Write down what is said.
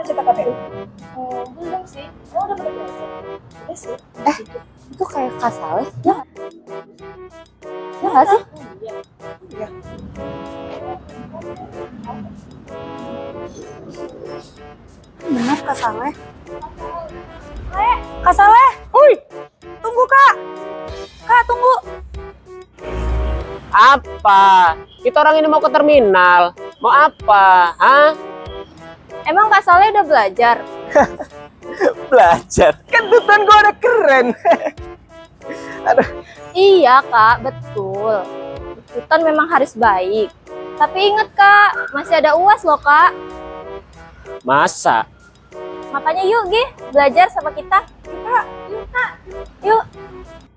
Udah cetak KPU? Oh, belum sih. Oh, udah pada belajar. Udah sih. Itu kayak Kak Saleh, ya? Ya nggak sih? Iya. Benar Kak Saleh. Kak Saleh, Hui, tunggu Kak. Kak, tunggu. apa? Kita orang ini mau ke terminal. Mau apa? Hah? Emang Kak Saleh udah belajar? Belajar. Kan tutan gua udah keren. Aduh. Iya Kak, betul. Tuntutan memang harus baik. Tapi inget Kak, masih ada UAS loh Kak. Masa? Makanya yuk Gi, belajar sama kita. Kak, yuk Kak. Yuk.